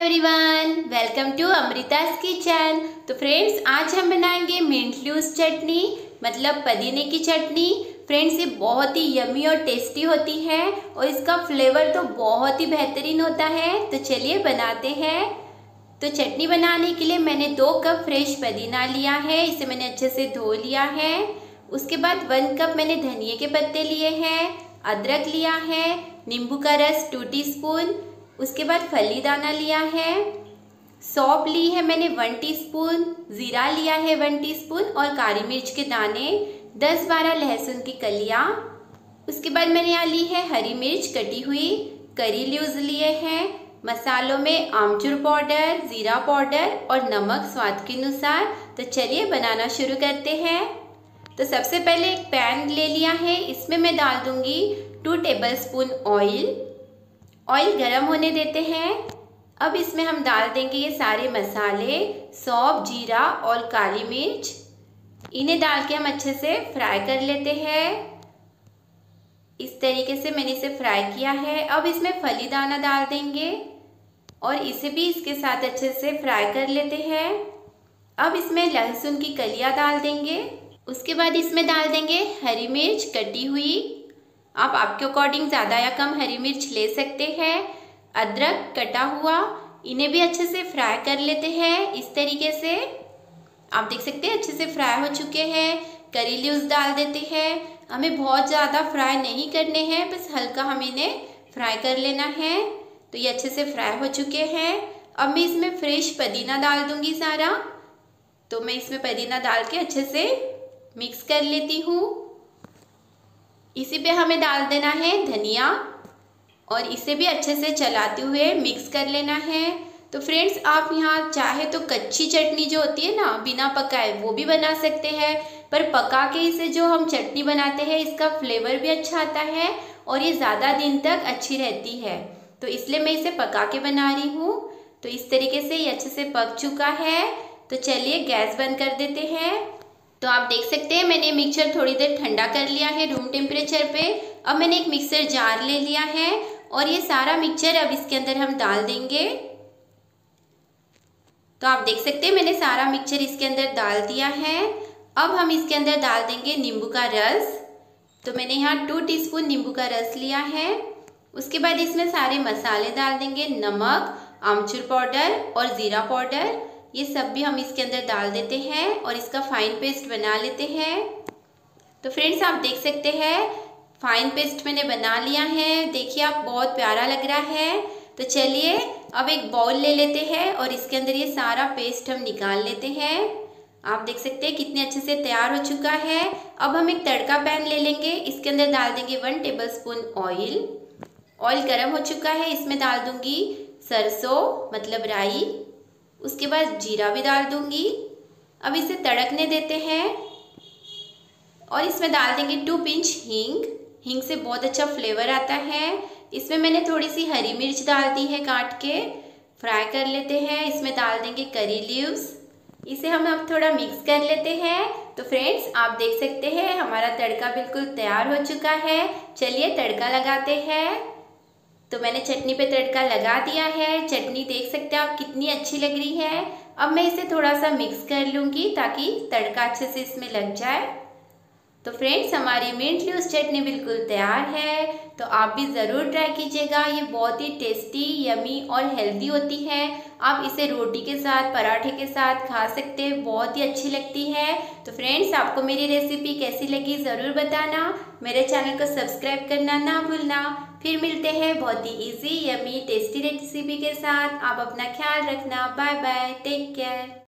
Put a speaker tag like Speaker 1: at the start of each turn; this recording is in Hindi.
Speaker 1: Everyone, welcome to Amrita's kitchen. तो फ्रेंड्स, आज हम बनाएंगे मिंट लीव्स चटनी, मतलब पुदीने की चटनी। फ्रेंड्स, ये बहुत ही यम्मी और टेस्टी होती है और इसका फ्लेवर तो बहुत ही बेहतरीन होता है। तो चलिए बनाते हैं। तो चटनी बनाने के लिए मैंने 2 कप फ्रेश पुदीना लिया है। इसे मैंने अच्छे से धो लिया है। उसके बाद 1 कप मैंने धनिए के पत्ते लिए हैं, अदरक लिया है, नींबू का रस 2 टीस्पून, उसके बाद फली दाना लिया है, सौंफ ली है मैंने 1 टीस्पून, जीरा लिया है 1 टीस्पून और काली मिर्च के दाने 10-12 लहसुन की कलियां। उसके बाद मैंने यहाँ ली है हरी मिर्च कटी हुई, करी लीव्स लिए हैं। मसालों में आमचूर पाउडर, जीरा पाउडर और नमक स्वाद के अनुसार। तो चलिए बनाना शुरू करते हैं। तो सबसे पहले एक पैन ले लिया है, इसमें मैं डाल दूंगी 2 टेबलस्पून ऑयल। ऑयल गरम होने देते हैं। अब इसमें हम डाल देंगे ये सारे मसाले, सौंफ, जीरा और काली मिर्च। इन्हें डाल के हम अच्छे से फ्राई कर लेते हैं। इस तरीके से मैंने इसे फ्राई किया है। अब इसमें फली दाना डाल देंगे और इसे भी इसके साथ अच्छे से फ्राई कर लेते हैं। अब इसमें लहसुन की कलियां डाल देंगे। उसके बाद इसमें डाल देंगे हरी मिर्च कटी हुई। आप आपके अकॉर्डिंग ज़्यादा या कम हरी मिर्च ले सकते हैं। अदरक कटा हुआ, इन्हें भी अच्छे से फ्राई कर लेते हैं। इस तरीके से आप देख सकते हैं अच्छे से फ्राई हो चुके हैं। करी लीव्स डाल देते हैं। हमें बहुत ज़्यादा फ्राई नहीं करने हैं, बस हल्का हमें इन्हें फ्राई कर लेना है। तो ये अच्छे से फ्राई हो चुके हैं। अब मैं इसमें फ्रेश पुदीना डाल दूंगी सारा। तो मैं इसमें पुदीना डाल के अच्छे से मिक्स कर लेती हूँ। इसी पे हमें डाल देना है धनिया और इसे भी अच्छे से चलाते हुए मिक्स कर लेना है। तो फ्रेंड्स, आप यहाँ चाहे तो कच्ची चटनी जो होती है ना, बिना पकाए, वो भी बना सकते हैं। पर पका के इसे जो हम चटनी बनाते हैं, इसका फ्लेवर भी अच्छा आता है और ये ज़्यादा दिन तक अच्छी रहती है। तो इसलिए मैं इसे पका के बना रही हूँ। तो इस तरीके से ये अच्छे से पक चुका है। तो चलिए गैस बंद कर देते हैं। तो आप देख सकते हैं मैंने मिक्सचर थोड़ी देर ठंडा कर लिया है रूम टेम्परेचर पे। अब मैंने एक मिक्सर जार ले लिया है और ये सारा मिक्सचर अब इसके अंदर हम डाल देंगे। तो आप देख सकते हैं मैंने सारा मिक्सचर इसके अंदर डाल दिया है। अब हम इसके अंदर डाल देंगे नींबू का रस। तो मैंने यहाँ 2 टीस्पून नींबू का रस लिया है। उसके बाद इसमें सारे मसाले डाल देंगे, नमक, आमचूर पाउडर और जीरा पाउडर। ये सब भी हम इसके अंदर डाल देते हैं और इसका फाइन पेस्ट बना लेते हैं। तो फ्रेंड्स, आप देख सकते हैं फाइन पेस्ट मैंने बना लिया है। देखिए आप, बहुत प्यारा लग रहा है। तो चलिए अब एक बाउल ले लेते हैं और इसके अंदर ये सारा पेस्ट हम निकाल लेते हैं। आप देख सकते हैं कितने अच्छे से तैयार हो चुका है। अब हम एक तड़का पैन ले लेंगे, इसके अंदर डाल देंगे 1 टेबलस्पून ऑयल। ऑयल गर्म हो चुका है, इसमें डाल दूंगी सरसों मतलब राई। उसके बाद जीरा भी डाल दूंगी। अब इसे तड़कने देते हैं और इसमें डाल देंगे 2 पिंच हींग। हींग से बहुत अच्छा फ्लेवर आता है। इसमें मैंने थोड़ी सी हरी मिर्च डाल दी है काट के। फ्राई कर लेते हैं। इसमें डाल देंगे करी लीव्स। इसे हम अब थोड़ा मिक्स कर लेते हैं। तो फ्रेंड्स, आप देख सकते हैं हमारा तड़का बिल्कुल तैयार हो चुका है। चलिए तड़का लगाते हैं। तो मैंने चटनी पे तड़का लगा दिया है। चटनी देख सकते हैं आप कितनी अच्छी लग रही है। अब मैं इसे थोड़ा सा मिक्स कर लूँगी ताकि तड़का अच्छे से इसमें लग जाए। तो फ्रेंड्स, हमारी मिंट लीव्स चटनी बिल्कुल तैयार है। तो आप भी ज़रूर ट्राई कीजिएगा। ये बहुत ही टेस्टी, यमी और हेल्दी होती है। आप इसे रोटी के साथ, पराठे के साथ खा सकते हैं, बहुत ही अच्छी लगती है। तो फ्रेंड्स, आपको मेरी रेसिपी कैसी लगी ज़रूर बताना। मेरे चैनल को सब्सक्राइब करना ना भूलना। फिर मिलते हैं बहुत ही इजी, यमी, टेस्टी रेसिपी के साथ। आप अपना ख्याल रखना। Bye bye, take care.